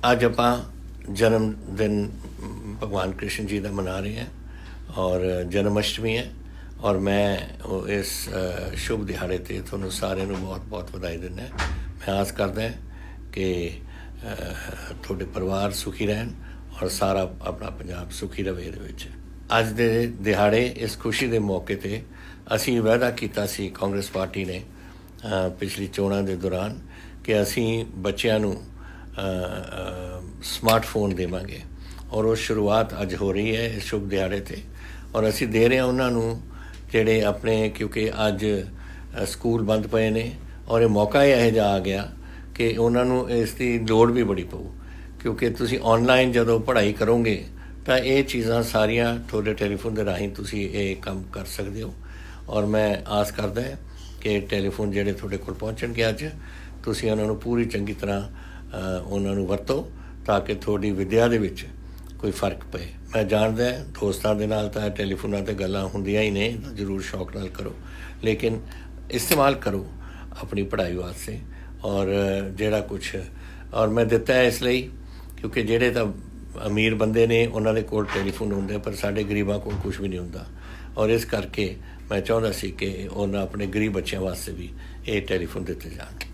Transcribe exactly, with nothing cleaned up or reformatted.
ਅੱਜ ਆਪਾਂ जन्म दिन भगवान कृष्ण जी का मना रहे हैं और जन्माष्टमी है और मैं इस शुभ दिहाड़े ते तुहानू सारे नू बहुत बहुत बधाई दिंदा। मैं आस करदा कि तुहाडे परिवार सुखी रहन और सारा अपना पंजाब सुखी रहे। इहदे विच अज दे दिहाड़े इस खुशी के मौके ते असीं वायदा कीता सी कांग्रेस पार्टी ने पिछली चोणां दे दौरान कि असीं बच्चिआं नू स्मार्टफोन देवांगे और वो शुरुआत अज हो रही है इस शुभ दिहाड़े ते और असी दे रहे हैं उन्होंने जेड़े अपने, क्योंकि अज स्कूल बंद पे ने और ये मौका यह जा आ गया कि उन्होंने इसकी लोड़ भी बड़ी पऊ, क्योंकि तुसी ऑनलाइन जदों पढ़ाई करोगे तो ये चीज़ां सारियां थोड़े टैलीफोन के राही तुसी ये काम कर सकते हो। और मैं आस करदा है कि टैलीफोन जेड़े थोड़े कोल पहुँचणगे अज तुसी उन्होंने पूरी चंगी तरह उन्होंने वरतो ताकि थोड़ी विद्या दे विच कोई फर्क पे। मैं जानदा है दोस्तां दे नाल तां टैलीफोनां ते गल्लां हुंदियां ही ने, जरूर शौक नाल करो, लेकिन इस्तेमाल करो अपनी पढ़ाई वास्ते और जेड़ा कुछ और मैं दिता है इसलिए क्योंकि जेड़े तां अमीर बंदे ने उन्हां दे कोल टैलीफोन हुंदे पर साडे गरीबां कोल कुछ भी नहीं हुंदा और इस करके मैं चाहुंदा सी कि उन्हां अपने गरीब बच्चों वास्ते भी ये टैलीफोन दिते जाण।